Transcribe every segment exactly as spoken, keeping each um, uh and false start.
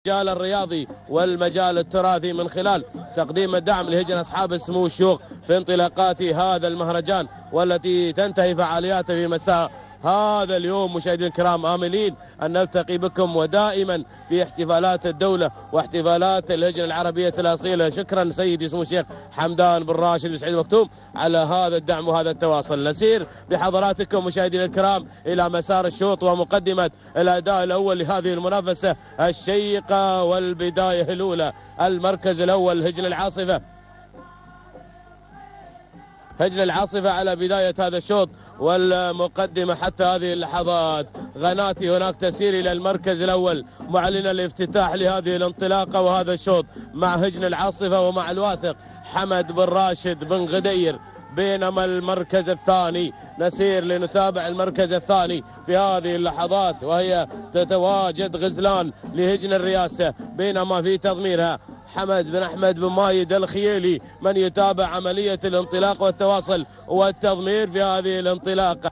المجال الرياضي والمجال التراثي من خلال تقديم الدعم لهجن أصحاب السمو والشيوخ في انطلاقات هذا المهرجان، والتي تنتهي فعالياته في مساء هذا اليوم. مشاهدينا الكرام، آملين أن نلتقي بكم ودائما في احتفالات الدولة واحتفالات اللجنة العربية الأصيلة. شكرا سيدي سمو الشيخ حمدان بن راشد بن سعيد المكتوم على هذا الدعم وهذا التواصل. نسير بحضراتكم مشاهدينا الكرام إلى مسار الشوط ومقدمة الأداء الأول لهذه المنافسة الشيقة والبداية الأولى. المركز الأول هجن العاصفة، هجن العاصفة على بداية هذا الشوط والمقدمة حتى هذه اللحظات. غناتي هناك تسير إلى المركز الأول معلنا الافتتاح لهذه الانطلاقة وهذا الشوط مع هجن العاصفة ومع الواثق حمد بن راشد بن غدير. بينما المركز الثاني نسير لنتابع المركز الثاني في هذه اللحظات، وهي تتواجد غزلان لهجن الرياسة، بينما في تضميرها حمد بن أحمد بن مايد الخيالي من يتابع عملية الانطلاق والتواصل والتضمير في هذه الانطلاقة.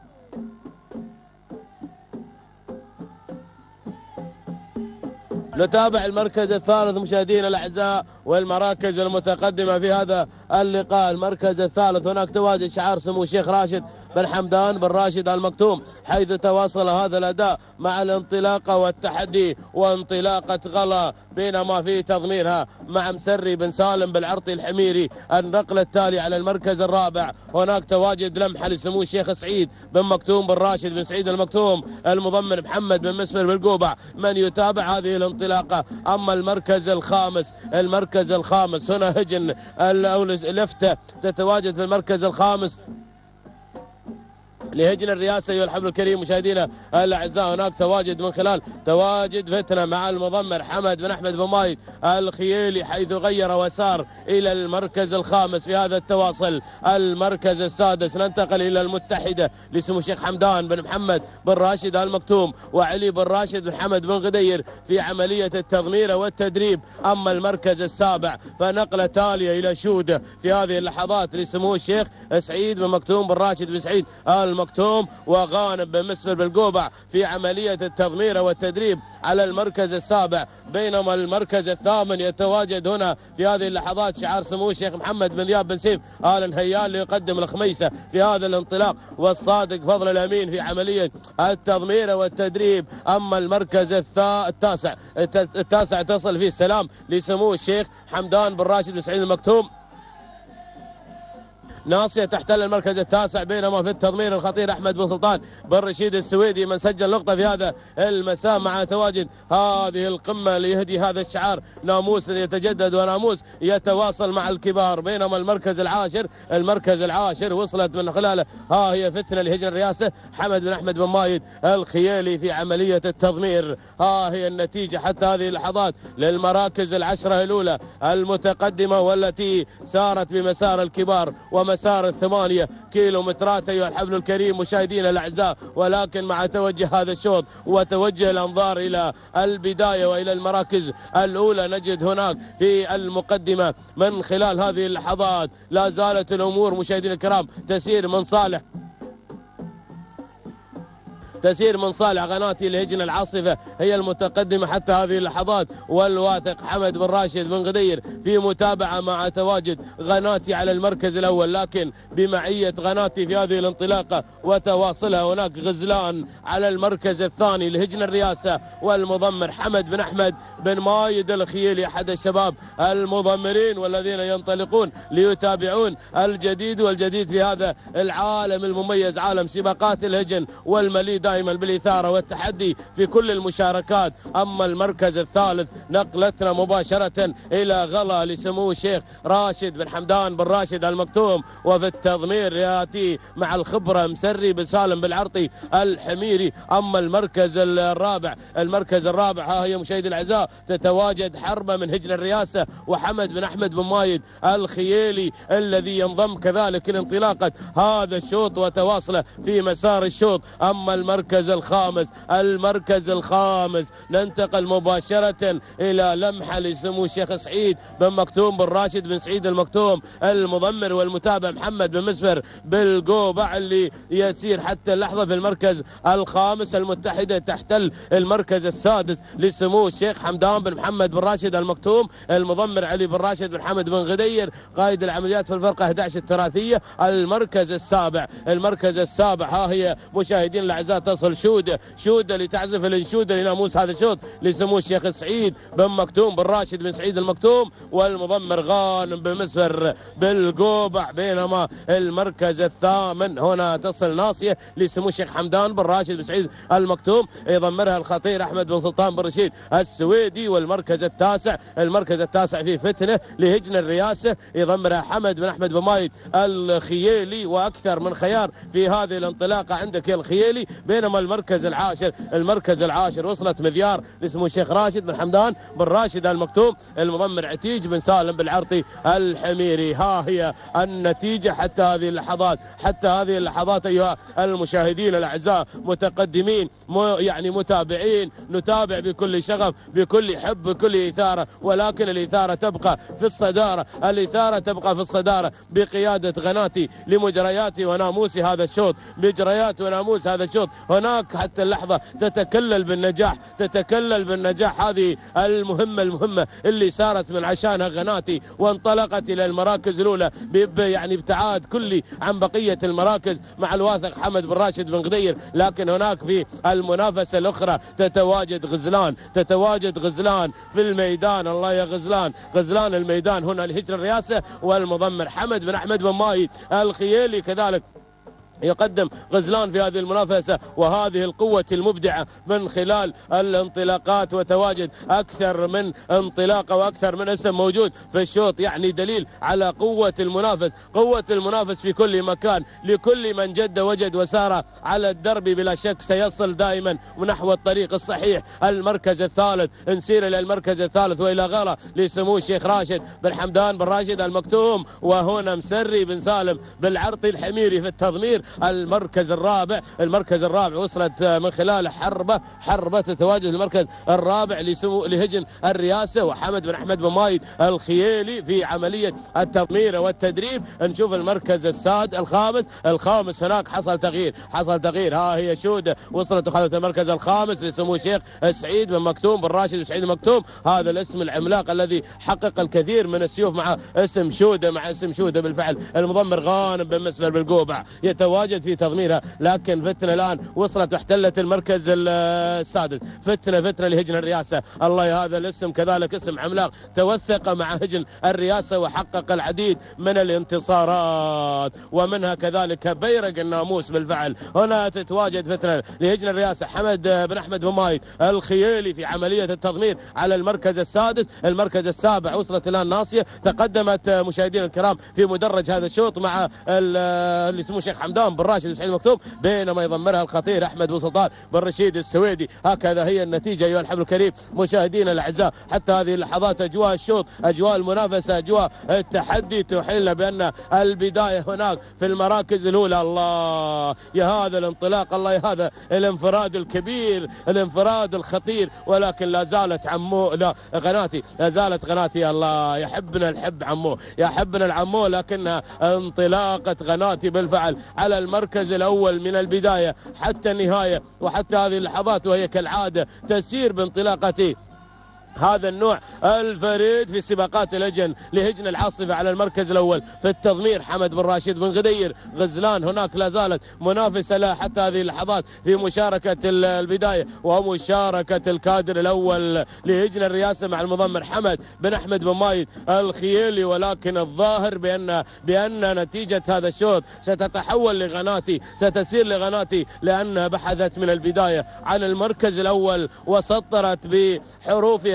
نتابع المركز الثالث مشاهدينا الأعزاء والمراكز المتقدمة في هذا اللقاء. المركز الثالث هناك تواجد شعار سمو الشيخ راشد بن حمدان بن راشد المكتوم، حيث تواصل هذا الأداء مع الانطلاقة والتحدي وانطلاقة غلا، بينما في تضميرها مع مسري بن سالم بالعرطي الحميري. النقلة التالي على المركز الرابع هناك تواجد لمحة لسمو الشيخ سعيد بن مكتوم بن راشد بن سعيد المكتوم، المضمن محمد بن مسفر بالقوبع من يتابع هذه الانطلاقة. أما المركز الخامس، المركز الخامس هنا هجن لفتة تتواجد في المركز الخامس لهجن الرئاسة أيها الحفل الكريم مشاهدينا الأعزاء. هناك تواجد من خلال تواجد فتنة مع المضمر حمد بن أحمد بن مايد الخيالي، حيث غير وسار إلى المركز الخامس في هذا التواصل. المركز السادس ننتقل إلى المتحدة لسمو الشيخ حمدان بن محمد بن راشد المكتوم وعلي بن راشد بن حمد بن غدير في عملية التضمير والتدريب. أما المركز السابع فنقلة تالية إلى شودة في هذه اللحظات لسمو الشيخ سعيد بن مكتوم بن راشد بن سعيد المكتوم وغانم بن مسفر بالقوبع في عملية التضمير والتدريب على المركز السابع. بينما المركز الثامن يتواجد هنا في هذه اللحظات شعار سمو الشيخ محمد بن ذياب بن سيف آل نهيان ليقدم الخميسة في هذا الانطلاق، والصادق فضل الأمين في عملية التضمير والتدريب. أما المركز التاسع التاسع تصل فيه السلام لسمو الشيخ حمدان بن راشد بن سعيد المكتوم. ناصية تحتل المركز التاسع، بينما في التضمير الخطير أحمد بن سلطان بن رشيد السويدي من سجل نقطة في هذا المساء مع تواجد هذه القمة ليهدي هذا الشعار ناموس يتجدد وناموس يتواصل مع الكبار. بينما المركز العاشر المركز العاشر وصلت من خلاله ها هي فتنة لهجن الرئاسة حمد بن أحمد بن مايد الخيالي في عملية التضمير. ها هي النتيجة حتى هذه اللحظات للمراكز العشرة الأولى المتقدمة والتي سارت بمسار الكبار ومسار مسار الثمانية كيلومترات أيها الحفل الكريم مشاهدينا الأعزاء. ولكن مع توجه هذا الشوط وتوجه الأنظار إلى البداية وإلى المراكز الأولى، نجد هناك في المقدمة من خلال هذه اللحظات لا زالت الأمور مشاهدينا الكرام تسير من صالح تسير من صالح غناتي لهجن العاصفة هي المتقدمة حتى هذه اللحظات، والواثق حمد بن راشد بن غدير في متابعة مع تواجد غناتي على المركز الأول، لكن بمعية غناتي في هذه الانطلاقة وتواصلها هناك غزلان على المركز الثاني لهجن الرئاسة، والمضمر حمد بن أحمد بن مايد الخيالي أحد الشباب المضمرين والذين ينطلقون ليتابعون الجديد والجديد في هذا العالم المميز، عالم سباقات الهجن والمليء دائما بالإثارة والتحدي في كل المشاركات. أما المركز الثالث نقلتنا مباشرة إلى غلا لسمو الشيخ راشد بن حمدان بن راشد المكتوم، وفي التضمير يأتي مع الخبرة مسري بن سالم بالعرطي الحميري. أما المركز الرابع المركز الرابع ها هي مشاهدي الأعزاء تتواجد حربة من هجن الرئاسة وحمد بن أحمد بن مايد الخيالي الذي ينضم كذلك لانطلاقة هذا الشوط وتواصله في مسار الشوط. أما المركز المركز الخامس. المركز الخامس ننتقل مباشرة إلى لمحة لسمو الشيخ سعيد بن مكتوم بن راشد بن سعيد المكتوم، المضمر والمتابع محمد بن مسفر بالقوبع اللي يسير حتى اللحظة في المركز الخامس. المتحدة تحتل المركز السادس لسمو الشيخ حمدان بن محمد بن راشد المكتوم، المضمر علي بن راشد بن حمد بن غدير قائد العمليات في الفرقة أحد عشر التراثية. المركز السابع المركز السابع ها هي مشاهدين الأعزاء تصل شودة شودة لتعزف الانشودة لناموس هذا الشوط لسمو الشيخ سعيد بن مكتوم بن راشد بن سعيد المكتوم، والمضمر غانم بن مسفر بالقوبع. بينما المركز الثامن هنا تصل ناصية لسمو الشيخ حمدان بن راشد بن سعيد المكتوم، يضمرها الخطير أحمد بن سلطان بن رشيد السويدي. والمركز التاسع المركز التاسع في فتنة لهجن الرئاسة، يضمرها حمد بن أحمد بن مايد الخيالي، وأكثر من خيار في هذه الانطلاقة عندك يا الخيالي. بينما المركز العاشر المركز العاشر وصلت مذيار لسمو الشيخ راشد بن حمدان بن راشد المكتوم، المضمر عتيج بن سالم بالعرطي الحميري. ها هي النتيجة حتى هذه اللحظات حتى هذه اللحظات أيها المشاهدين الأعزاء، متقدمين يعني متابعين، نتابع بكل شغف بكل حب بكل إثارة، ولكن الإثارة تبقى في الصدارة الإثارة تبقى في الصدارة بقيادة غناتي لمجريات وناموس هذا الشوط مجريات وناموس هذا الشوط. هناك حتى اللحظة تتكلل بالنجاح تتكلل بالنجاح هذه المهمة المهمة اللي صارت من عشانها غناتي وانطلقت إلى المراكز الأولى يعني ابتعاد كلي عن بقية المراكز مع الواثق حمد بن راشد بن غدير. لكن هناك في المنافسة الأخرى تتواجد غزلان تتواجد غزلان في الميدان. الله يا غزلان غزلان الميدان هنا لهجن الرئاسة، والمضمر حمد بن أحمد بن مايد الخيالي كذلك يقدم غزلان في هذه المنافسة. وهذه القوة المبدعة من خلال الانطلاقات وتواجد أكثر من انطلاقة وأكثر من اسم موجود في الشوط، يعني دليل على قوة المنافس قوة المنافس في كل مكان. لكل من جد وجد وسار على الدرب بلا شك سيصل دائما نحو الطريق الصحيح. المركز الثالث نسير إلى المركز الثالث وإلى غلا لسمو الشيخ راشد بن حمدان بن راشد المكتوم، وهنا مسري بن سالم بالعرطي الحميري في التضمير. المركز الرابع المركز الرابع وصلت من خلال حربة حربة تتواجد المركز الرابع لسمو لهجن الرئاسة وحمد بن أحمد بن مايد الخيالي في عملية التضمير والتدريب. نشوف المركز الساد الخامس الخامس هناك حصل تغيير حصل تغيير ها هي شودة وصلت وخذت المركز الخامس لسمو الشيخ سعيد بن مكتوم بن راشد بن سعيد المكتوم. هذا الاسم العملاق الذي حقق الكثير من السيوف مع اسم شودة مع اسم شودة بالفعل. المضمر غانم بن مسفر بالقوبع يتواجد في تضميرها، لكن فتنة الآن وصلت واحتلت المركز السادس. فتنة فتنة لهجن الرئاسة. الله يا هذا الاسم كذلك اسم عملاق توثق مع هجن الرئاسة وحقق العديد من الانتصارات ومنها كذلك بيرق الناموس بالفعل. هنا تتواجد فتنة لهجن الرئاسة حمد بن أحمد بن مايد الخيالي في عملية التضمير على المركز السادس. المركز السابع وصلت الآن ناصية، تقدمت مشاهدينا الكرام في مدرج هذا الشوط مع اللي اسمه الشيخ حمدان بن راشد بن سعيد المكتوم، بينما يضمرها الخطير أحمد بن سلطان بن رشيد السويدي. هكذا هي النتيجة أيها الحفل الكريم مشاهدينا الأعزاء. حتى هذه اللحظات أجواء الشوط أجواء المنافسة أجواء التحدي تحيلنا بأن البداية هناك في المراكز الأولى. الله يا هذا الانطلاق الله يا هذا الانفراد الكبير الانفراد الخطير، ولكن لا زالت عمو لا غناتي لا زالت غناتي. الله يحبنا الحب عمو يحبنا العمو، لكنها انطلاقة غناتي بالفعل على المركز الأول من البداية حتى النهاية. وحتى هذه اللحظات وهي كالعادة تسير بانطلاقة هذا النوع الفريد في سباقات الهجن لهجن العاصفة على المركز الأول في التضمير حمد بن راشد بن غدير. غزلان هناك لا زالت منافسة له حتى هذه اللحظات في مشاركة البداية ومشاركة الكادر الأول لهجن الرئاسة مع المضمر حمد بن أحمد بن مايد الخيالي. ولكن الظاهر بأن بأن نتيجة هذا الشوط ستتحول لغناتي ستسير لغناتي، لأنها بحثت من البداية عن المركز الأول وسطرت بحروفها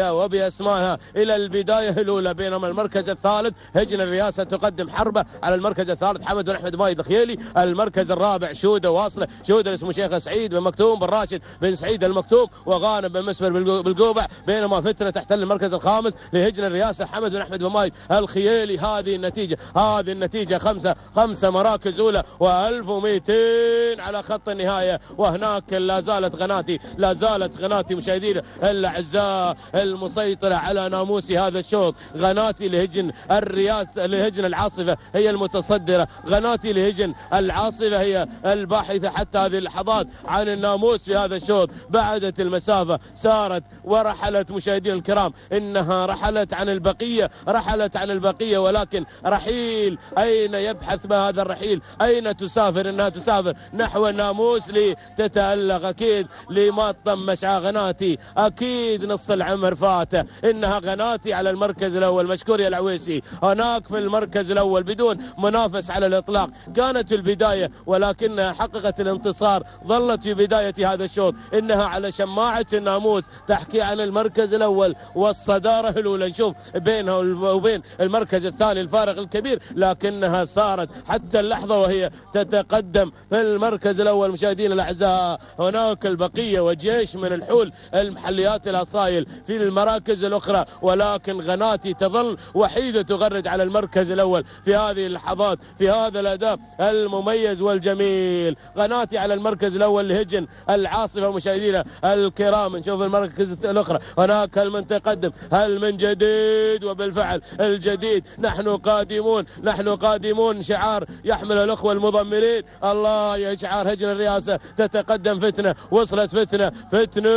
بها وبأسمائها إلى البداية الأولى، بينما المركز الثالث هجن الرياسة تقدم حربة على المركز الثالث حمد بن أحمد مايد الخيالي. المركز الرابع شودة واصلة، شودة اسمه شيخ سعيد بن مكتوم بن راشد بن سعيد المكتوم وغانم بن مسفر بالقوبع، بينما فترة تحتل المركز الخامس لهجن الرياسة حمد بن أحمد بن مايد الخيالي. هذه النتيجة هذه النتيجة خمسة خمسة مراكز أولى وألف ومئتين على خط النهاية. وهناك لا زالت غناتي لا زالت غناتي مشاهدينا الأعزاء المسيطرة على ناموس هذا الشوط. غناتي لهجن الرياسة لهجن العاصفة هي المتصدرة، غناتي لهجن العاصفة هي الباحثة حتى هذه اللحظات عن الناموس في هذا الشوط. بعدت المسافة، سارت ورحلت مشاهدينا الكرام، إنها رحلت عن البقية رحلت عن البقية ولكن رحيل أين يبحث ما هذا الرحيل؟ أين تسافر؟ إنها تسافر نحو الناموس لتتألق أكيد لما طمش غناتي، أكيد نص العمر فاته. إنها غناتي على المركز الأول، مشكور يا العويسي، هناك في المركز الأول بدون منافس على الإطلاق. كانت البداية ولكنها حققت الانتصار، ظلت في بداية هذا الشوط إنها على شماعة الناموس تحكي عن المركز الأول والصدارة الأولى. نشوف بينها وبين المركز الثاني الفارق الكبير، لكنها صارت حتى اللحظة وهي تتقدم في المركز الأول. مشاهدينا الأعزاء هناك البقية وجيش من الحول المحليات الأصايل في المراكز الأخرى، ولكن غناتي تظل وحيدة تغرد على المركز الأول في هذه اللحظات في هذا الأداء المميز والجميل. غناتي على المركز الأول لهجن العاصفة. مشاهدينا الكرام نشوف المركز الأخرى، هناك هل من تقدم هل من جديد؟ وبالفعل الجديد نحن قادمون نحن قادمون. شعار يحمل الأخوة المضمرين، الله يا شعار هجن الرئاسة. تتقدم فتنة، وصلت فتنة فتنة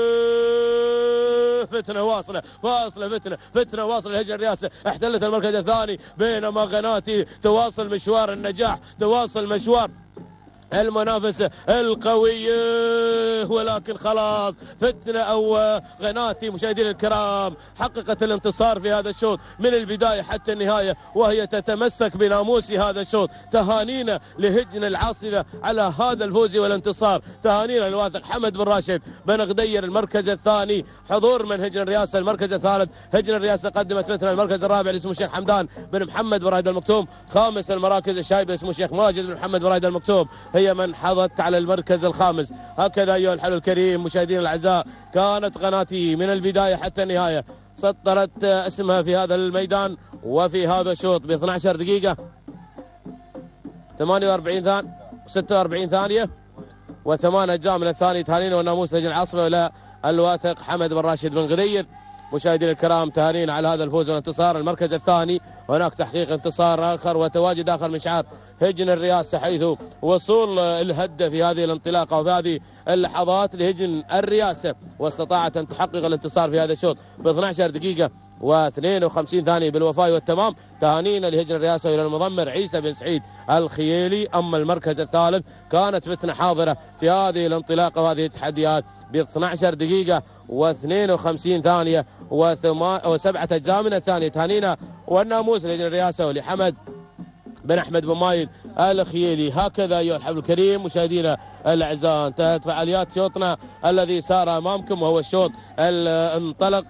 فتنة واصلة واصلة فتنة فتنة واصلة لهجن الرئاسة، احتلت المركز الثاني، بينما غناتي تواصل مشوار النجاح، تواصل مشوار المنافسة القوية، ولكن خلاص فتنة أو غناتي مشاهدينا الكرام حققت الانتصار في هذا الشوط من البداية حتى النهاية، وهي تتمسك بناموس هذا الشوط. تهانينا لهجن العاصفة على هذا الفوز والانتصار، تهانينا للواثق حمد بن راشد بن غدير المركز الثاني، حضور من هجن الرئاسة المركز الثالث. هجن الرئاسة قدمت فتنة المركز الرابع اسمه الشيخ حمدان بن محمد بن رايد المكتوم. خامس المراكز الشايبة اسمه الشيخ ماجد بن محمد بن رايد المكتوم، هي من حظت على المركز الخامس. هكذا أيها الحلو الكريم مشاهدينا الأعزاء كانت غناتي من البداية حتى النهاية سطرت اسمها في هذا الميدان وفي هذا الشوط ب اثنعش دقيقة ثمانية وأربعين ثانية ستة وأربعين ثانية وثمان أجزاء من الثاني. تهانينا والناموس لجنة العاصفة إلى الواثق حمد بن راشد بن غدير. مشاهدينا الكرام تهانينا على هذا الفوز والانتصار. المركز الثاني هناك تحقيق انتصار آخر وتواجد آخر من شعار هجن الرئاسة، حيث وصول الهدف في هذه الانطلاقة وفي هذه اللحظات لهجن الرئاسة، واستطاعت أن تحقق الانتصار في هذا الشوط ب اثنعش دقيقة واثنين وخمسين ثانية بالوفاء والتمام. تهانينا لهجن الرئاسة إلى المضمر عيسى بن سعيد الخيالي. أما المركز الثالث كانت فتنة حاضرة في هذه الانطلاقة وهذه التحديات ب اثنعش دقيقة واثنين وخمسين ثانية وسبعة أجزاء من الثانية. تهانينا والناموس لهجن الرئاسة ولحمد بن أحمد بن مايد الخيالي. هكذا أيها الحفل الكريم مشاهدينا الأعزاء انتهت فعاليات شوطنا الذي سار أمامكم، وهو الشوط انطلق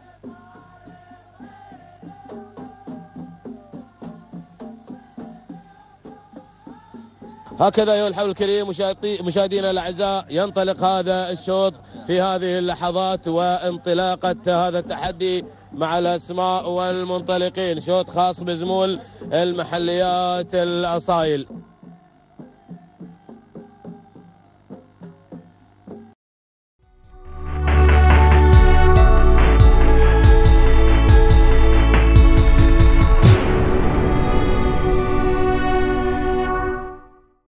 هكذا أيها الحفل الكريم مشاهدينا الأعزاء ينطلق هذا الشوط في هذه اللحظات وانطلاقة هذا التحدي مع الأسماء والمنطلقين. شوط خاص بزمول المحليات الأصايل.